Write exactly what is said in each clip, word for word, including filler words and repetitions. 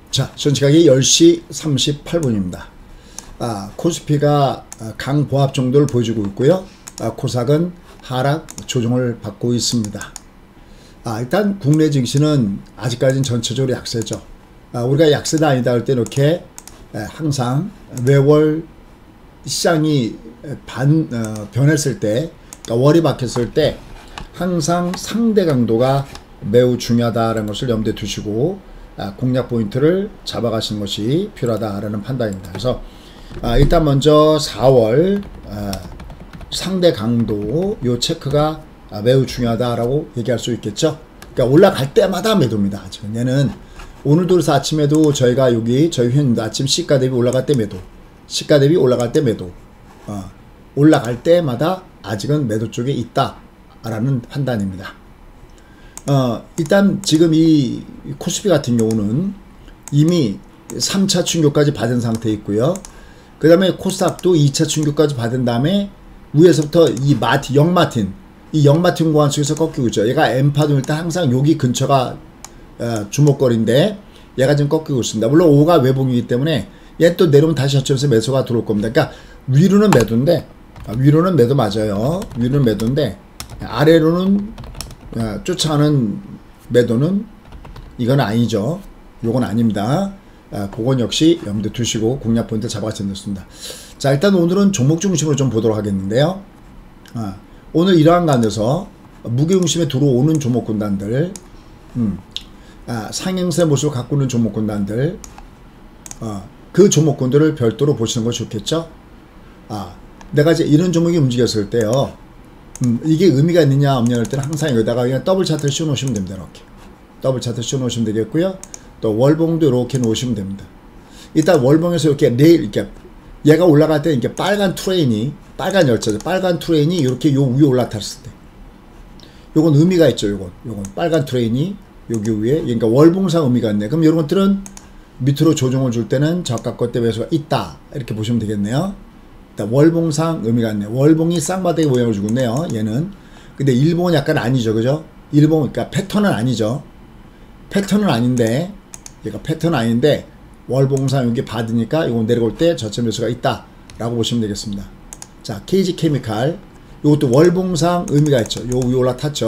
자, 현 시각이 열 시 삼십팔 분입니다. 아, 코스피가 강보합 정도를 보여주고 있고요. 아, 코스닥은 하락 조정을 받고 있습니다. 아, 일단 국내 증시는 아직까지는 전체적으로 약세죠. 아, 우리가 약세다 아니다 할 때 이렇게 항상 매월 시장이 반, 어, 변했을 때, 그러니까 월이 바뀌었을 때 항상 상대 강도가 매우 중요하다는 것을 염두에 두시고 아, 공략 포인트를 잡아가시는 것이 필요하다라는 판단입니다. 그래서 아, 일단 먼저 사월 아, 상대 강도 요 체크가 아, 매우 중요하다라고 얘기할 수 있겠죠. 그러니까 올라갈 때마다 매도입니다. 지금 얘는 오늘도 그래서 아침에도 저희가 여기 저희 회원님도 아침 시가 대비 올라갈 때 매도, 시가 대비 올라갈 때 매도, 어, 올라갈 때마다 아직은 매도 쪽에 있다라는 판단입니다. 어, 일단 지금 이 코스피 같은 경우는 이미 삼 차 충격까지 받은 상태에 있고요. 그 다음에 코스닥도 이 차 충격까지 받은 다음에 위에서부터 이 마틴, 영마틴, 이 영마틴 구간 속에서 꺾이고 있죠. 얘가 엠파도 일단 항상 여기 근처가 어, 주목거리인데 얘가 지금 꺾이고 있습니다. 물론 오가 외봉이기 때문에 얘 또 내려오면 다시 저점에서 매수가 들어올 겁니다. 그러니까 위로는 매도인데 아, 위로는 매도 맞아요. 위로는 매도인데 아래로는 아, 쫓아가는 매도는 이건 아니죠. 요건 아닙니다. 아, 그건 역시 염두에 두시고 공략 포인트 잡아가시면 좋습니다. 자, 일단 오늘은 종목 중심으로 좀 보도록 하겠는데요. 아, 오늘 이러한 가운데서 무게중심에 들어오는 종목군단들, 음, 아, 상행세 모습을 갖고 있는 종목군단들, 아, 그 종목군들을 별도로 보시는 것이 좋겠죠. 아, 내가 이제 이런 종목이 움직였을 때요. 음, 이게 의미가 있느냐 없느냐 할 때는 항상 여기다가 그냥 더블 차트를 씌워 놓으시면 됩니다. 이렇게 더블 차트 씌워 놓으시면 되겠고요. 또 월봉도 이렇게 놓으시면 됩니다. 일단 월봉에서 이렇게 내일 이렇게 얘가 올라갈 때 이렇게 빨간 트레인이 빨간 열차죠. 빨간 트레인이 이렇게 요 위에 올라탔을 때 요건 의미가 있죠. 요건 요건 빨간 트레인이 여기 위에, 그러니까 월봉상 의미가 있네. 그럼 이런 것들은 밑으로 조정을 줄 때는 저가 것 때 매수가 있다 이렇게 보시면 되겠네요. 월봉상 의미가 있네. 월봉이 쌍바닥에 모양을 주고 있네요. 얘는. 근데 일봉은 약간 아니죠. 그죠? 일봉, 그러니까 패턴은 아니죠. 패턴은 아닌데, 얘가 패턴은 아닌데, 월봉상 여기 받으니까 이거 내려올 때 저점 매수가 있다. 라고 보시면 되겠습니다. 자, 케이지 케미칼. 이것도 월봉상 의미가 있죠. 요 위에 올라탔죠.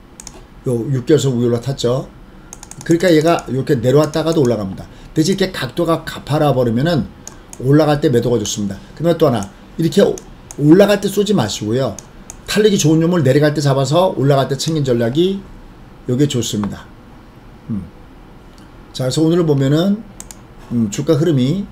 요 육 개월선 위에 올라탔죠. 그러니까 얘가 이렇게 내려왔다가도 올라갑니다. 대신 이렇게 각도가 가파라 버리면은 올라갈 때 매도가 좋습니다. 그러면 또 하나, 이렇게 올라갈 때 쏘지 마시고요. 탈리기 좋은 놈을 내려갈 때 잡아서 올라갈 때 챙긴 전략이 여기에 좋습니다. 음. 자, 그래서 오늘 보면은 음, 주가 흐름이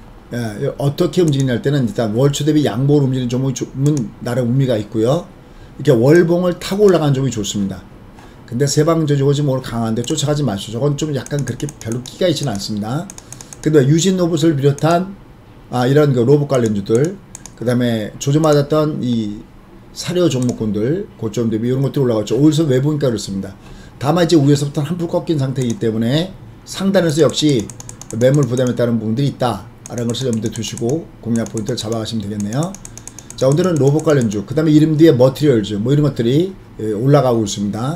예, 어떻게 움직이냐 할 때는 일단 월초 대비 양봉을 움직이는 종목은 나름 의미가 있고요. 이렇게 월봉을 타고 올라가는 종목이 좋습니다. 근데 세방저조지 뭘 강한데 쫓아가지 마시죠. 저건 좀 약간 그렇게 별로 끼가 있지는 않습니다. 근데 유진 로봇을 비롯한 아, 이런 그 로봇 관련주들, 그 다음에 조정받았던 이 사료 종목군들, 고점 대비 이런 것들이 올라갔죠. 오일선 외보니까 그렇습니다. 다만 이제 위에서부터 한풀 꺾인 상태이기 때문에 상단에서 역시 매물 부담에 따른 부분들이 있다라는 것을 염두에 두시고 공략 포인트를 잡아가시면 되겠네요. 자, 오늘은 로봇 관련주, 그 다음에 이름 뒤에 머티리얼즈, 뭐 이런 것들이 올라가고 있습니다.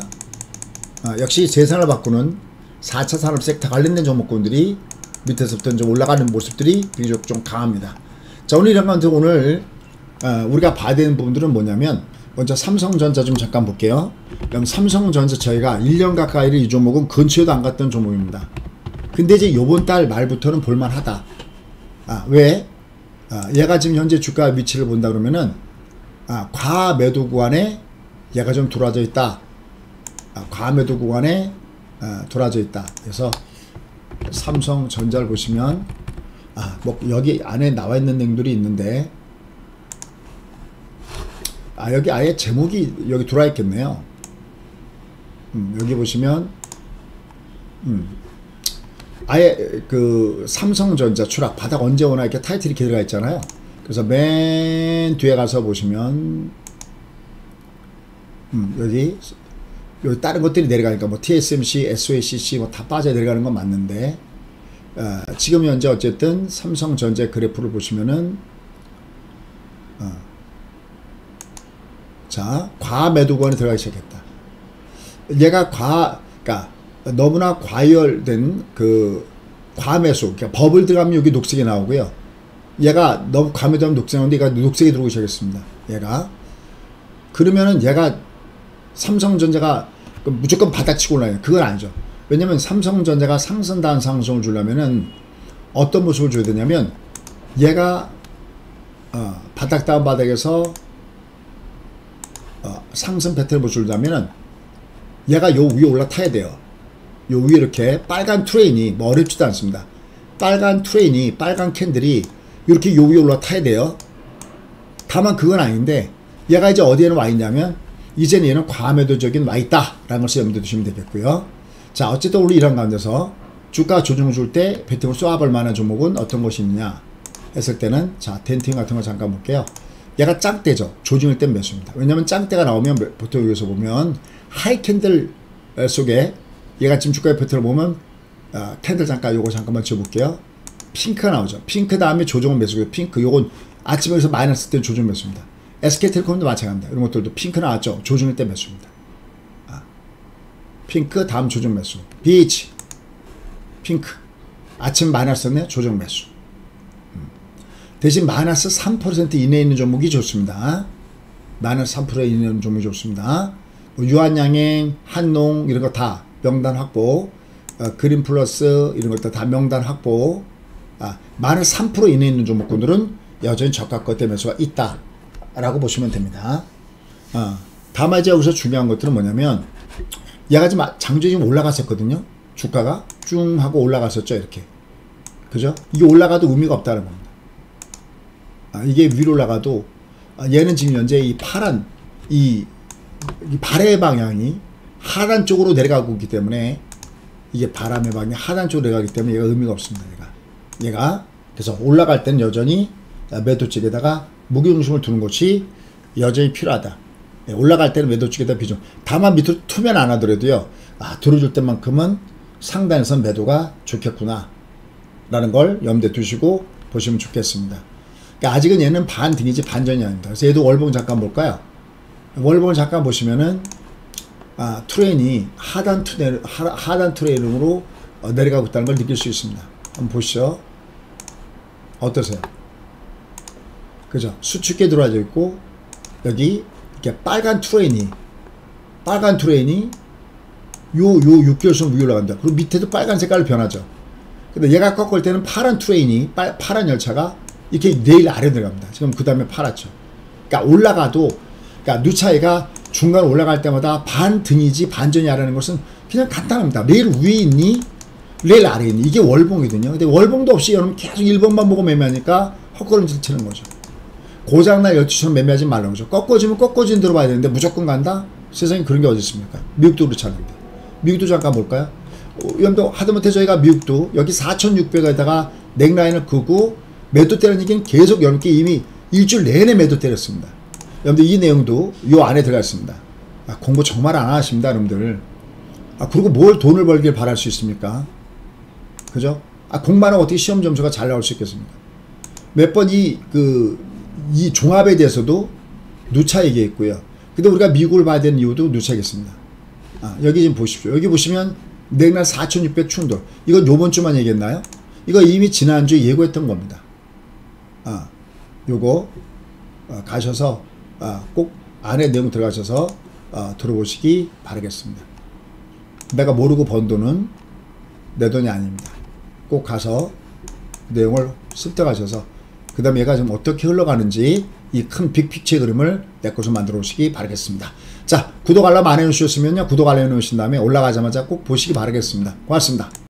아, 역시 세상을 바꾸는 사 차 산업 섹터 관련된 종목군들이 밑에서부터 좀 올라가는 모습들이 비교적 좀 강합니다. 자, 오늘 이런 건데 오늘 어, 우리가 봐야 되는 부분들은 뭐냐면 먼저 삼성전자 좀 잠깐 볼게요. 그럼 삼성전자 저희가 일 년 가까이를 이 종목은 근처에도 안 갔던 종목입니다. 근데 이제 요번 달 말부터는 볼만하다. 아, 왜? 아, 얘가 지금 현재 주가 위치를 본다 그러면은 아, 과매도 구간에 얘가 좀 돌아져 있다. 아, 과매도 구간에 아, 돌아져 있다. 그래서 삼성전자를 보시면 아, 뭐 여기 안에 나와 있는 내용들이 있는데 아, 여기 아예 제목이 여기 들어와 있겠네요. 음, 여기 보시면 음, 아예 그 삼성전자 추락 바닥 언제 오나 이렇게 타이틀이 이렇게 들어가 있잖아요. 그래서 맨 뒤에 가서 보시면 음, 여기 여기 다른 것들이 내려가니까 뭐 티에스엠씨, 에스오에이씨씨 뭐 다 빠져 내려가는 건 맞는데 어, 지금 현재 어쨌든 삼성전자 그래프를 보시면은 어, 자, 과매도 구간에 들어가기 시작했다. 얘가 과, 그러니까 너무나 과열된 그 과매수, 그러니까 버블 들어가면 여기 녹색이 나오고요. 얘가 너무 과매도하면 녹색이 나오는데 얘가 녹색이 들어오기 시작했습니다. 얘가. 그러면은 얘가 삼성전자가 무조건 바닥치고 올라요. 그건 아니죠. 왜냐면 삼성전자가 상승단 상승을 주려면은 어떤 모습을 줘야 되냐면 얘가 어, 바닥 다운 바닥에서 어, 상승 패턴을 보여주려면은 얘가 요 위에 올라타야 돼요. 요 위에 이렇게 빨간 트레인이 뭐 어렵지도 않습니다. 빨간 트레인이 빨간 캔들이 이렇게 요 위에 올라타야 돼요. 다만 그건 아닌데 얘가 이제 어디에는 와 있냐면 이제는 얘는 과매도적인 와 있다 라는 것을 염두에 두시면 되겠고요. 자, 어쨌든 우리 이런 가운데서 주가 조정을 줄 때 베팅을 쏘아볼 만한 종목은 어떤 것이 있느냐 했을 때는 자, 텐팅 같은 거 잠깐 볼게요. 얘가 짱대죠. 조정일 땐 매수입니다. 왜냐면 짱대가 나오면 보통 여기서 보면 하이 캔들 속에 얘가 지금 주가의 패턴을 보면 어, 캔들 잠깐 요거 잠깐만 지워볼게요. 핑크가 나오죠. 핑크 다음에 조정은 매수고요. 핑크 요건 아침에서 마이너스 때 조정 매수입니다. 에스케이텔콤도 마찬가지입니다. 이런 것들도 핑크 나왔죠. 조정일 때 매수입니다. 아, 핑크 다음 조정 매수. 비치 핑크 아침 마이너스네 조정 매수. 음. 대신 마이너스 삼 퍼센트 이내에 있는 종목이 좋습니다. 마이너스 삼 퍼센트 이내에 있는 종목이 좋습니다. 뭐 유한양행, 한농 이런 거 다 명단 확보, 어, 그린 플러스 이런 것들 다 명단 확보. 아, 마이너스 삼 퍼센트 이내에 있는 종목군들은 여전히 저가가대 매수가 있다 라고 보시면 됩니다. 어, 다만 이제 여기서 중요한 것들은 뭐냐면 얘가 지금 장중에 지금 올라갔었거든요. 주가가 쭉 하고 올라갔었죠. 이렇게 그죠? 이게 올라가도 의미가 없다는 겁니다. 아, 이게 위로 올라가도 아, 얘는 지금 현재 이 파란 이, 이 발의 방향이 하단 쪽으로 내려가고 있기 때문에 이게 바람의 방향이 하단 쪽으로 내려가기 때문에 얘가 의미가 없습니다. 얘가 얘가 그래서 올라갈 때는 여전히 매도쪽에다가 무게중심을 두는 것이 여전히 필요하다. 올라갈 때는 매도쪽에다 비중. 다만 밑으로 투면 안 하더라도요. 아, 들어줄 때만큼은 상단에서 매도가 좋겠구나 라는 걸 염두에 두시고 보시면 좋겠습니다. 그러니까 아직은 얘는 반등이지 반전이 아닙니다. 그래서 얘도 월봉 잠깐 볼까요? 월봉을 잠깐 보시면은 아, 트레인이 하단 트레인, 하단 트레인으로 어, 내려가고 있다는 걸 느낄 수 있습니다. 한번 보시죠. 어떠세요? 그죠? 수축계 들어와져 있고 여기 이렇게 빨간 트레인이 빨간 트레인이 요 요 육 개월선 위에 올라간다. 그리고 밑에도 빨간 색깔로 변하죠. 근데 얘가 꺾을 때는 파란 트레인이 빨, 파란 열차가 이렇게 내일 아래 내려갑니다. 지금 그 다음에 파랗죠. 그러니까 올라가도 그러니까 누차이가 중간 올라갈 때마다 반등이지 반전이 아라는 것은 그냥 간단합니다. 레일 위에 있니? 레일 아래에 있니? 이게 월봉이거든요. 근데 월봉도 없이 여러분 계속 일 번만 보고 매매하니까 헛걸음질 치는 거죠. 고장날 열두처럼 매매하지 말라는 거죠. 꺾어지면 꺾어진 대로 봐야 되는데 무조건 간다? 세상에 그런 게 어디 있습니까? 미국도 그렇지 않은데. 미국도 잠깐 볼까요? 여러분도 하다못해 저희가 미국도 여기 사천육백에다가 넥라인을 그고 매도 때리는 얘기는 계속 여러분께 이미 일주일 내내 매도 때렸습니다. 여러분들 이 내용도 요 안에 들어가 있습니다. 아, 공부 정말 안 하십니다, 여러분들. 아, 그리고 뭘 돈을 벌길 바랄 수 있습니까? 그죠? 아, 공부하면 어떻게 시험 점수가 잘 나올 수 있겠습니까? 몇 번 이, 그, 이 종합에 대해서도 누차 얘기했고요. 근데 우리가 미국을 봐야 되는 이유도 누차겠습니다. 아, 여기 지금 보십시오. 여기 보시면 내날 사천육백 충돌. 이건 요번 주만 얘기했나요? 이거 이미 지난주에 예고했던 겁니다. 아, 요거 어, 가셔서 아, 꼭 안에 내용 들어가셔서 어, 들어보시기 바라겠습니다. 내가 모르고 번 돈은 내 돈이 아닙니다. 꼭 가서 내용을 습득하셔서 그 다음에 얘가 지금 어떻게 흘러가는지 이 큰 빅픽처의 그림을 내 것으로 만들어 오시기 바라겠습니다. 자, 구독 알람 안 해주셨으면요. 구독 알람 해놓으신 다음에 올라가자마자 꼭 보시기 바라겠습니다. 고맙습니다.